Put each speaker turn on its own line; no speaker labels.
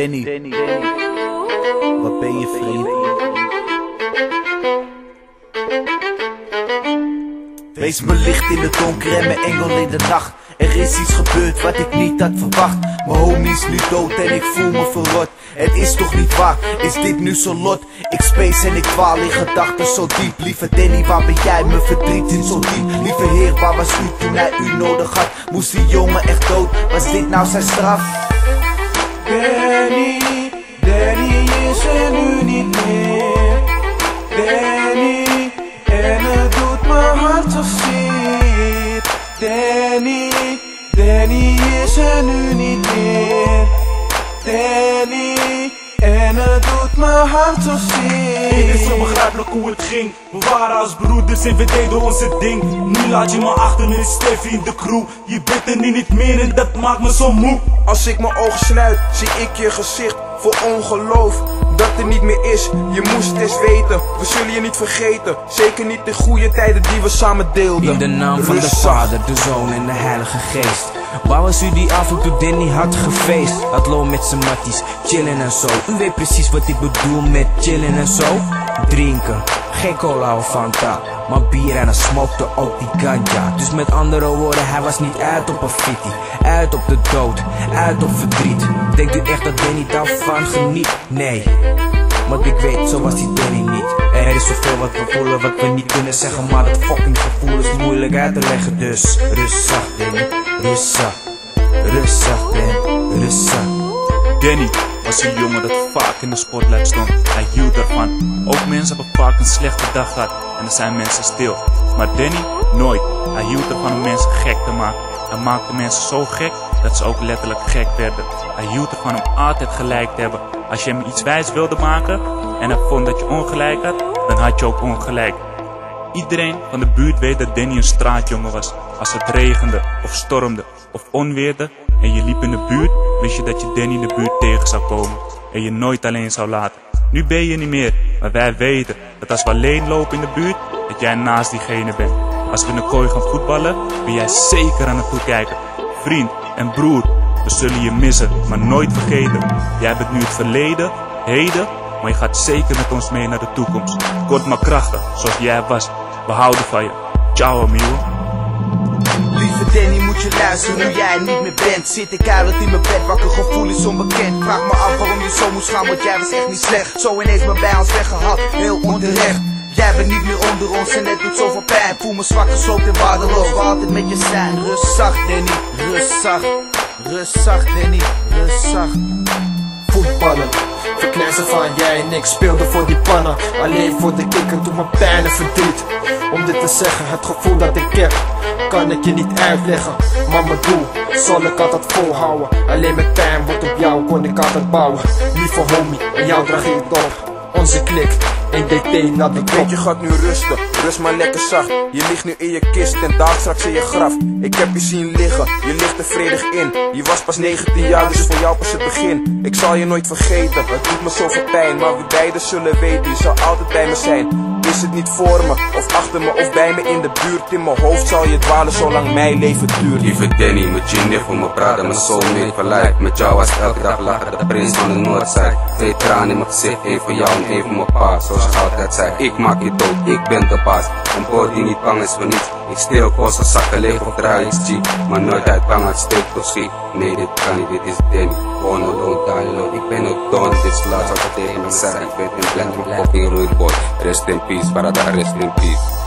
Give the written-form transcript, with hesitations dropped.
Danny, wat ben je vriend? Wees mijn licht in het donker en mijn engel in de nacht. Er is iets gebeurd wat ik niet had verwacht. Mijn homie is nu dood en ik voel me verrot. Het is toch niet waar, is dit nu zo'n lot? Ik space en ik dwaal in gedachten zo diep. Lieve Danny, waar ben jij? Mijn verdriet zit zo diep. Lieve Heer, waar was u toen hij u nodig had? Moest die jongen echt dood? Was dit nou zijn straf?
Danny, Danny is er nu niet meer. Danny, en het doet mijn hart zo zeer. Danny, Danny is er nu niet meer. Danny, en het doet mijn hart zo zeer.
Het is onbegrijpelijk hoe het ging. We waren als broeders en we deden onze ding. Nu laat je me achter met Steffi in de crew. Je bent er nu niet meer en dat maakt me zo moe.
Als ik mijn ogen sluit, zie ik je gezicht vol ongeloof dat er niet meer is. Je moest het eens weten, we zullen je niet vergeten. Zeker niet de goede tijden die we samen deelden.
In de naam van de Vader, de Zoon en de Heilige Geest. Waar was u die avond toen Danny had gefeest? Had loon met z'n matties, chillen en zo. U weet precies wat ik bedoel met chillen en zo. Drinken, geen cola of Fanta, maar bier en hij smokte ook die ganja. Dus met andere woorden, hij was niet uit op een fitty, uit op de dood, uit op verdriet. Denkt u echt dat Danny daarvan geniet? Nee, want ik weet, zo was die Danny niet. Er is zoveel wat we voelen, wat we niet kunnen zeggen, maar dat fucking gevoel is moeilijk uit te leggen. Dus rustig Danny, rustig, rustig Danny, rustig.
Danny was een jongen dat vaak in de spotlight stond. Hij hield ervan. Ook mensen hebben vaak een slechte dag gehad en er zijn mensen stil. Maar Danny nooit. Hij hield ervan om mensen gek te maken. Hij maakte mensen zo gek dat ze ook letterlijk gek werden. Hij hield ervan om altijd gelijk te hebben. Als je hem iets wijs wilde maken en hij vond dat je ongelijk had, dan had je ook ongelijk. Iedereen van de buurt weet dat Danny een straatjongen was. Als het regende of stormde of onweerde en je liep in de buurt, wist je dat je Danny in de buurt tegen zou komen en je nooit alleen zou laten. Nu ben je niet meer, maar wij weten dat als we alleen lopen in de buurt, dat jij naast diegene bent. Als we in de kooi gaan voetballen, ben jij zeker aan het toekijken. Vriend en broer, we zullen je missen, maar nooit vergeten. Jij bent nu het verleden, heden, maar je gaat zeker met ons mee naar de toekomst. Kort maar krachtig, zoals jij was. We houden van je. Ciao amigo.
Lieve Danny, moet je luisteren nu jij er niet meer bent. Zit ik huilend in mijn bed, wakker gevoel is onbekend. Vraag me af waarom je zo moest gaan, want jij was echt niet slecht. Zo ineens maar bij ons weggehaald, heel onterecht. Jij bent niet meer onder ons en het doet zoveel pijn. Voel me zwak, gesloopt en waardeloos, we altijd met je zijn. Rustig Danny, rustig, rustig Danny, rustig.
Voetballen, verknijzen van jij en ik speelde voor die pannen. Alleen voor de kikker doet me pijn en verdriet. Om dit te zeggen, het gevoel dat ik heb, kan ik je niet uitleggen. Maar mijn doel, zal ik altijd volhouden. Alleen met pijn wordt op jou kon ik altijd bouwen. Lieve homie, en jou draag ik het op. Onze klik, 1DT naar de klok. Je gaat nu rusten, rust maar lekker zacht. Je ligt nu in je kist en daar straks in je graf. Ik heb je zien liggen, je ligt er vredig in. Je was pas 19 jaar, dus voor jou pas het begin. Ik zal je nooit vergeten, het doet me zoveel pijn. Maar we beiden zullen weten, je zal altijd bij me zijn. Is het niet voor me, of achter me, of bij me in de buurt. In mijn hoofd zal je dwalen zolang mijn leven duurt.
Lieve Danny, met je niet voor me praten, mijn soulmate for life. Met jou was elke dag lachen, de prins van de Noordzij. 2 tranen in mijn gezicht, 1 voor jou en 1 voor mijn pa. Zoals je altijd zei, ik maak je dood, ik ben de baas. Een boy die niet bang is voor niets. Ik steel kosten, zakken leeg of draai ik G. Maar nooit uit bang uit steek of schiet. Nee, dit kan niet, dit is Danny. Gewoon alone, die alone. Ik ben ook done, dit is laatst altijd tegen me zei. Ik ben in blend, mijn fucking roeiboy. Rest in peace, brother, rest in peace.